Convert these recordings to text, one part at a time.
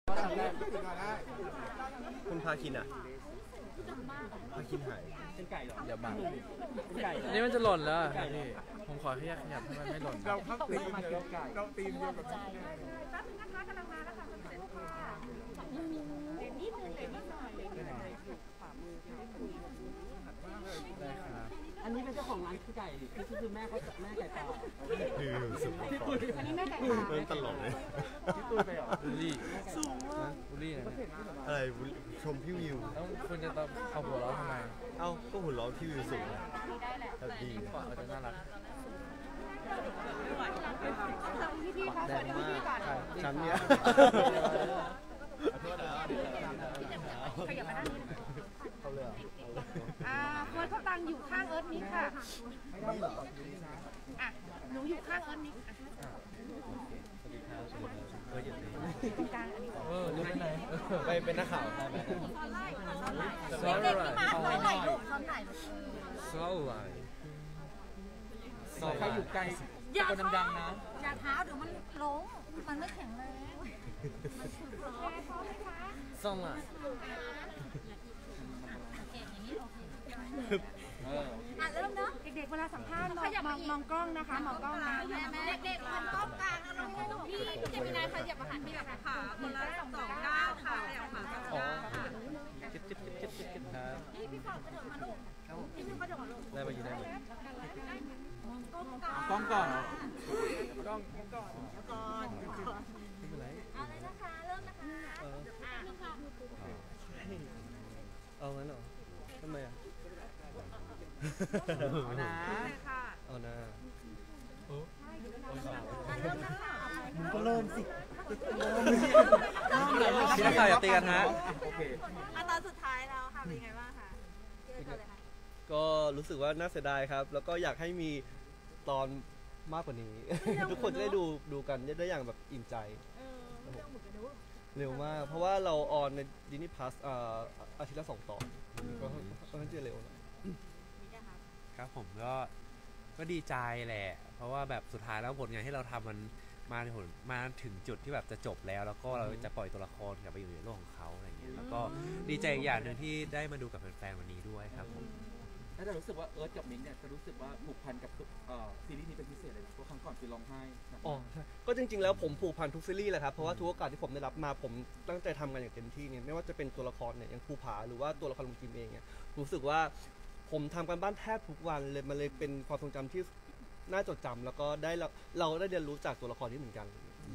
คุณพาคินอ่ะพาคินหายเป็นไก่หรออย่าบังนี่มันจะหล่นแล้วพี่ผมขอขยับให้มันไม่หล่นเราพักตีมเดียวเราตีมเดียวกับที่แป๊บนึงนะคะกำลังมาแล้วค่ะเสร็จค่ะเด็กนิดนึงเด็กนิดหน่อยได้ครับอันนี้เป็นเจ้าของร้านไก่นี่คือแม่เขาแม่ไก่ป่าอันนี้แม่ไก่ป่าเป็นตลกเลยพี่ตุ้ยไปเหรอบุลี่บุลี่นะอะไรชมพี่วิวแล้วคุณจะต้องเอาหัวเราะทำไมเอ้าก็หุ่นล้อพี่วิวสูงแต่ดีกว่าอาจจะน่ารักแดงมากชั้นเนี้ยขยับมาด้านนี้เขาเลยเฟิร์สเขาตังอยู่ข้างเอิร์ธนิกค่ะหนูอยู่ข้างเอิร์ธนิกตรงกลางอันนี้รู้ไหมไปเป็นนักข่าวได้ไหมเด็กที่มาซ้อนไหลลูกซ้อนไหลซ้อนไหลใครอยู่ไกลคนดังๆนะอย่าเท้าเดี๋ยวมันล้มมันไม่แข็งแรงซ้อนไหลเริ่มเนาะเด็กๆเวลาสัมภาษณ์มองกล้องนะคะมองกล้องนะเด็กๆมันกล้องกลางนะน้องพี่เจมินายขยับมาหันพี่แบบขาคนละ2 ก้าวค่ะขยับขา2 ก้าวค่ะพี่ฝากกระโดดมาลูกพี่กระโดดมาลูกได้มาอยู่ได้ไหมกล้องก่อนกล้องไม่เป็นไรเอาเลยนะคะเริ่มนะคะเอางั้นเหรอทำไมอ่ะเอานะเอานะมึงก็เริ่มสิพี่นักข่าวอย่าตีกันฮะโอเคตอนสุดท้ายแล้วค่ะเป็นไงบ้างคะก็รู้สึกว่าน่าเสียดายครับแล้วก็อยากให้มีตอนมากกว่านี้ทุกคนจะได้ดูกันได้อย่างแบบอิ่มใจเร็วมากเพราะว่าเราออนในดิสนีย์พลัสอาทิตย์ละ2 ตอนก็ค่อนข้างจะเร็วครับผมก็ดีใจแหละเพราะว่าแบบสุดท้ายแล้วผลงานที่เราทำมันมาถึงจุดที่แบบจะจบแล้วก็เราจะปล่อยตัวละครกลับไปอยู่ในโลกของเขาอะไรเงี้ยแล้วก็ดีใจอย่างหนึ่งที่ได้มาดูกับแฟนๆวันนี้ด้วยครับผมแล้วเรารู้สึกว่าเอิร์ธกับมิ้นเนี่ยจะรู้สึกว่าผูกพันกับซีรีส์นี้เป็นพิเศษเลยเพราะครั้งก่อนคือร้องไห้อ๋อใช่ก็จริงๆแล้วผมผูกพันทุกซีรีส์แหละครับเพราะว่าทุกโอกาสที่ผมได้รับมาผมตั้งใจทำงานอย่างเต็มที่เนี่ยไม่ว่าจะเป็นตัวละครเนี่ยอย่างภูผาหรือว่าตัวละครลุงจิมเองเนี่ยรู้สึกว่าผมทำกันบ้านแทบทุกวันเลยมันเลยเป็นความทรงจำที่น่าจดจำแล้วก็เราได้เรียนรู้จากตัวละครที่เหมือนกัน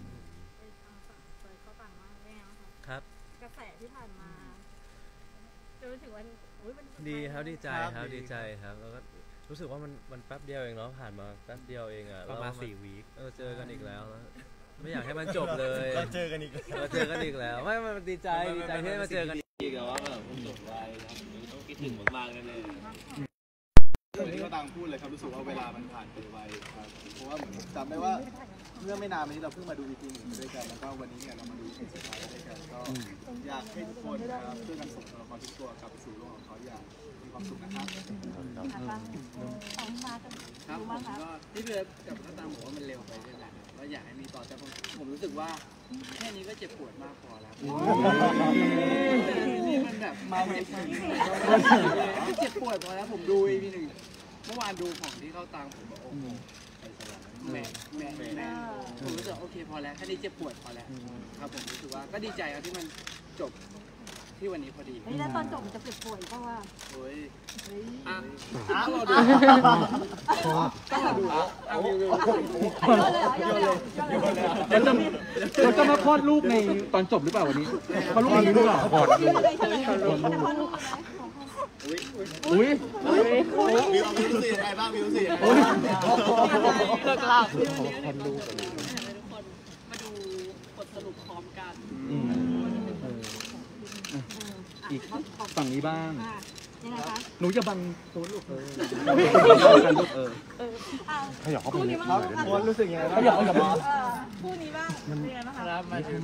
ครับกระแสที่ผ่านมารู้สึกว่าดีครับดีใจครับดีใจครับแล้วก็รู้สึกว่ามันแป๊บเดียวเองเนาะผ่านมาแป๊บเดียวเองอ่ะประมาณ4 วีคเจอกันอีกแล้วไม่อยากให้มันจบเลยเราเจอกันอีกแล้วไม่มันดีใจที่ได้มาเจอกันอีกแต่ว่าแบบผมจบไวนะต้องคิดถึงมากๆเลยวันนี้ก็ต่างพูดเลยครับรู้สึกว่าเวลามันผ่านไปไวครับเพราะว่าเหมือนจำได้ว่าเมื่อไม่นานมานี้เราเพิ่งมาดู EP 1ด้วยกันแล้วก็วันนี้เนี่ยเรามาดู EP สุดท้ายด้วยกันก็อยากให้ทุกคนนะครับช่วยกันส่งตัวละครทุกตัวกลับไปสู่โลกของเขาอย่างมีความสุขนะครับครับผมก็ที่เบิร์ดกับน้าตามบอกว่ามันเร็วไปด้วยแหละว่าอยากให้มีต่อแต่ผมรู้สึกว่าแค่นี้ก็เจ็บปวดมากพอแล้วนี่มันแบบเมาเจ็บปวดพอแล้วผมดู EP 1เมื่อวานดูของที่เข้าตังผมบอกโอ้โหแม่ผมรู้สึกโอเคพอแล้วแค่นี้เจ็บปวดพอแล้วครับผมรู้สึกว่าก็ดีใจครับที่มันจบที่วันนี้พอดีแล้วตอนจบจะเจ็บปวดเพราะว่าโอ้ยเราดูเราจะมาคลอดลูกในตอนจบหรือเปล่าวันนี้เขาลูกนี้หรือเปล่าคลอดอุ้ยมีรู้สึกยังไงบ้างมีรู้สึกยังไงเลิกเล่าคนดูมาดูบทสรุปพร้อมกันอีกฝั่งนี้บ้างยังไงคะหนูจะบังตัวลูกขยับเข้าไปเลยคนรู้สึกยังไงขยับเข้าไปคู่นี้บ้างเป็นยังไงบ้างคะมาถึง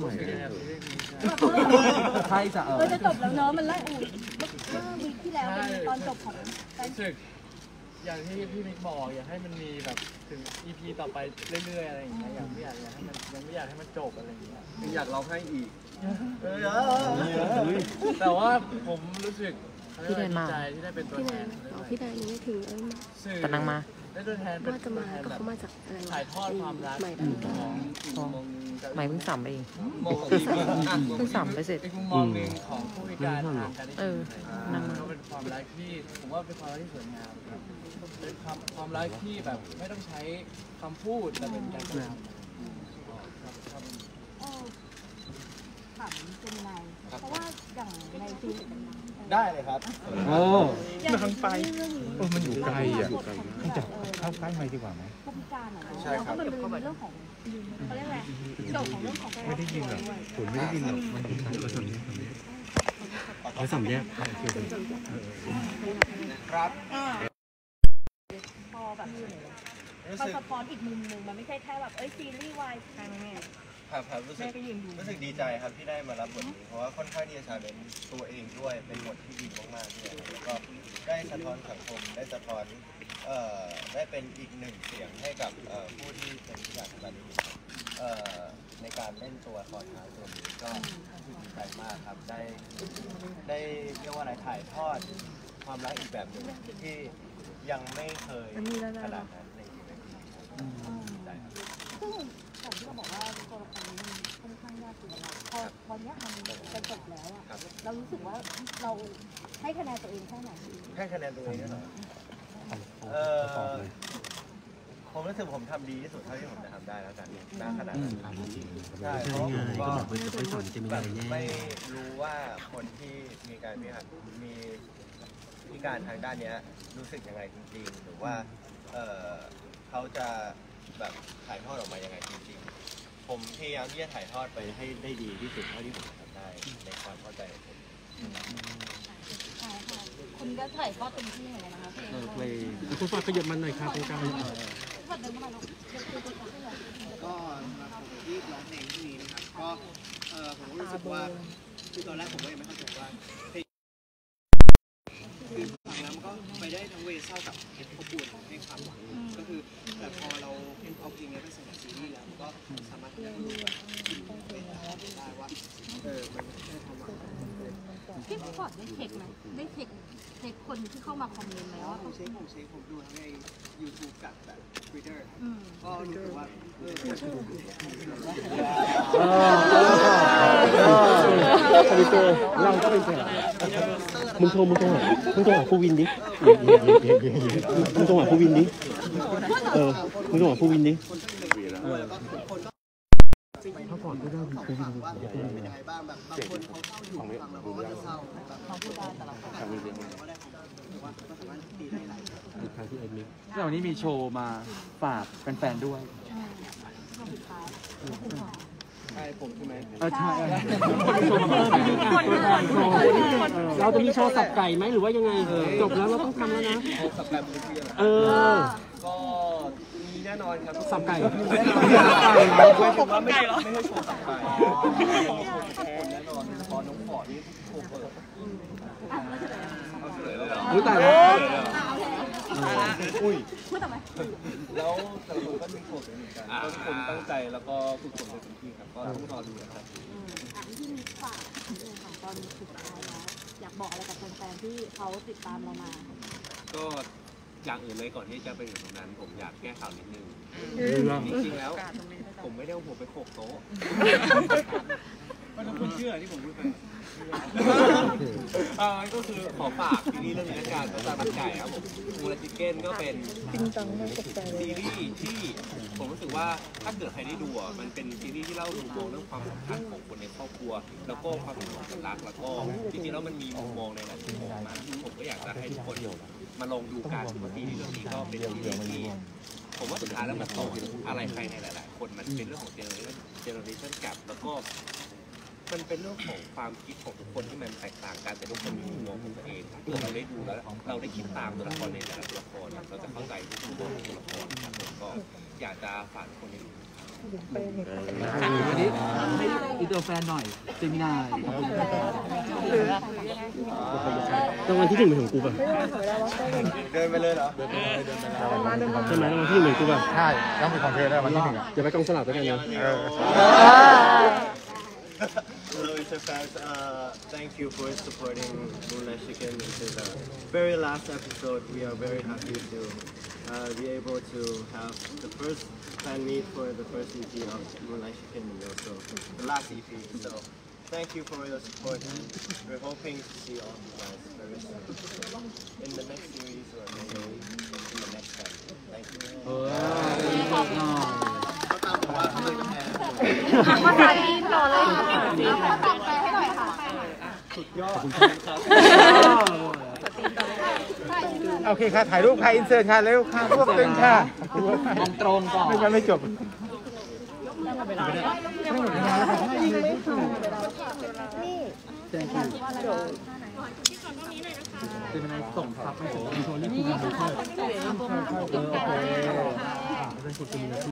ใช่จ้ะจะจบแล้วเนอะมันไล่วีคที่แล้วตอนจบของรู้สึกอย่างที่พี่มิกบอกอยากให้มันมีแบบถึง EP ต่อไปเรื่อยๆอะไรอย่างเงี้ยอยากไม่อยากให้มันยังไม่อยากให้มันจบอะไรอย่างเงี้ยอยากร้องให้อีกแต่ว่าผมรู้สึกพี่แดนมาดีใจที่ได้เป็นตัวแทนพี่แดนยังไม่ถึงสื่อแต่นางมาได้ตัวแทนเป็นว่าจะตัวมาแทนก็แบบเขามาจากอะไรถ่ายทอดความรักใหม่ของอีกมุมมองหนึ่งใหม่เพิ่งสัมไปเองมองของอีกเพิ่งสัมไปเสร็จอีกมุมมองหนึ่งของผู้พิการทางการได้เอยิอน นางมาก็เป็นความรักที่ผมว่าเป็นความรักที่สวยงามครับเป็นความรักที่แบบไม่ต้องใช้คำพูดแต่เป็นการกระทำครับถามเป็นยังไงเพราะว่าอย่างในซีรีส์ได้เลยครับมันไปมันอยู่ไกลอ่ะมันจะเข้าใกล้ไหมดีกว่าไหมผู้พิการอ่ะใช่ครับมันเป็นเรื่องของเขาเรียกอะไรโจทย์ของเรื่องของการไม่ได้ยินหรอกผมไม่ได้ยินหรอกมันอยู่ไกลเราสำเนียงเราสำเนียงครับพอแบบรู้พอสึกสะท้อนอีกมุมหนึ่งมันไม่ใช่แค่แบบซีรีส์วายใช่ไหมแม่ครับรู้สึกดีใจครับที่ได้มารับบทนี้เพราะว่าค่อนข้างที่จะชาเลนจ์ตัวเองด้วยเป็นบทที่ดีมากๆด้วยแล้วก็ได้สะท้อนสังคมได้สะท้อนได้เป็นอีกหนึ่งเสียงให้กับผู้ที่เป็นผู้อยากทำแบบนี้ในการเล่นตัวละครท้ายตัวนี้ก็ดีใจมากครับได้เรียกว่าอะไรถ่ายทอดความรักอีกแบบหนึ่งที่ยังไม่เคยขนาดนั้นในชีวิตดีใจครับซึ่งอย่างที่เราบอกว่าตัวละครนี้มันค่อนข้างยากสำหรับเราพอวันนี้มันจะจบแล้วอ่ะเรารู้สึกว่าเราให้คะแนนตัวเองแค่ไหนให้คะแนนตัวเองเหรอผมรู้สึกผมทำดีที่สุดเท่าที่ผมจะทำได้แล้วกันณขนาดนั้นใช่เพราะผมก็แบบไม่รู้ว่าคนที่มีการพิการทางด้านนี้รู้สึกยังไงจริงๆหรือว่าเขาจะแบบถ่ายทอดออกมายังไงจริงๆผมพยายามที่จะถ่ายทอดไปให้ได้ดีที่สุดเท่าที่ผมทำได้ในความเข้าใจของผมคุณก็ถ่ายทอดเต็มที่เหมือนกันนะคะเพลงคุณฝากขยับมันหน่อยครับตรงกลางวัดเดิมมาลูกก็สำหรับผมที่ร้องเพลงที่นี้นะครับก็ผมก็รู้สึกว่าคือตอนแรกผมก็ยังไม่เข้าใจว่าเพลงคือฟังแล้วมันก็ไปได้ทั้งเวเศร้ากับอบอุ่นให้ความหวังก็คือแต่พอเราเอาเพลงนี้ไปใส่ในซีรีส์แล้วมันก็สามารถที่จะรู้ว่าเป็นได้ว่ามันได้ความหวังพี่พอดได้เช็คไหมได้เช็คคนที่เข้ามาคอมเมนต์แล้วผมเช็คผมดูทั้งใน YouTube กับแบบ Twitter ก็รู้สึกว่าเราก็เป็นแฟนมึงโทรหาผู้วินดิมึงโทรหาผู้วินดิมึงโทรหาผู้วินดิถ้าก่อนก็ได้ผู้วินว่าเป็นยังไงบ้างแบบบางคนเขาเศร้าอยู่ฟังแล้วเขาก็จะเศร้าแบบเขาพูดได้แต่ละคนก็ได้ความรู้สึกว่าก็สามารถตีได้หลายวันนี้มีโชว์มาฝากแฟนๆด้วยใช่ผมใช่ไหมใช่เราจะมีโชว์สับไก่ไหมหรือว่ายังไงจบแล้วเราต้องทำแล้วนะสับไก่บนเรือ ก็มีแน่นอนครับสับไก่ไม่ใช่โชว์สับไก่แน่นอนพอน้องขอนี่โชว์เปิดเอาเฉลยเลยเหรอรู้แต่แล้วอุ้ยแล้วแต่ละคนก็มีโชว์เหมือนกันก็ทุกคนตั้งใจแล้วก็ฝึกฝนในพื้นที่ครับก็ต้องรอดูนะครับที่มีฝากของตอนสุดท้ายแล้วอยากบอกอะไรกับแฟนๆที่เขาติดตามเรามาก็อย่างอื่นเลยก่อนที่จะไปถึงตรงนั้นผมอยากแก้ข่าวนิดนึงจริงๆแล้วผมไม่ได้เอาหัวไปโขกโต๊ะก็ทุกคนเชื่อที่ผมพูดไปก็คือขอฝากซีรีส์เรื่องนี้ละกันก็ตามมันไก่ครับผมมูราชิเก้นก็เป็นซีรีส์ที่ผมรู้สึกว่าถ้าเกิดใครได้ดูอ่ะมันเป็นซีรีส์ที่เล่ามุมมองเรื่องความสัมพันธ์ของคนในครอบครัวแล้วก็ความสัมพันธ์รักแล้วก็จริงๆแล้วมันมีมุมมองในหลายมุมมองมาผมก็อยากจะให้ทุกคนมาลองดูการซีรีส์เรื่องนี้ก็เป็นซีรีส์ที่ผมว่าสุดท้ายแล้วมันสอนอะไรใครในหลายๆคนมันเป็นเรื่องของเจเนอเรชั่นแกปแล้วก็มันเป็นเรื่องของความคิดของทุกคนที่มันแตกต่างกันแต่ทุกคนมีมุมมองของตัวเองถ้าเกิดเราได้ดูแล้วเราได้คิดตามตัวละครในแต่ละตัวละครเราจะเข้าใจทุกมุมมองของตัวละครครับผมก็อยากจะฝากทุกคนได้ดูวันนี้ให้อินเตอร์แฟนหน่อยเจมินายรางวัลที่1เป็นของกูป่ะเดินไปเลยเหรอใช่ไหมรางวัลที่1เป็นกูป่ะใช่ต้องเป็นของเธอได้รางวัลที่1อย่าไปกองสลากด้วยกันนะ Hello, Insta fans. Thank you for supporting Moonlight Chicken. This is the very last episode. We are very happy to be able to have the first fan meet for the first EP of Moonlight Chicken and also the last EP. So thank you for your support and we're hoping to see all you guys very soon in the next series or maybe in the next time. Thank you. ภาษาจีนต่อเลยค่ะตอบไปให้หน่อยค่ะโอเคค่ะถ่ายรูปค่ะอินเสิร์ตค่ะเร็วค่ะรวบตึงค่ะมองตรงก่อนไม่งั้นไม่จบเป็นไงส่งครับไปส่งโชว์นี่คือ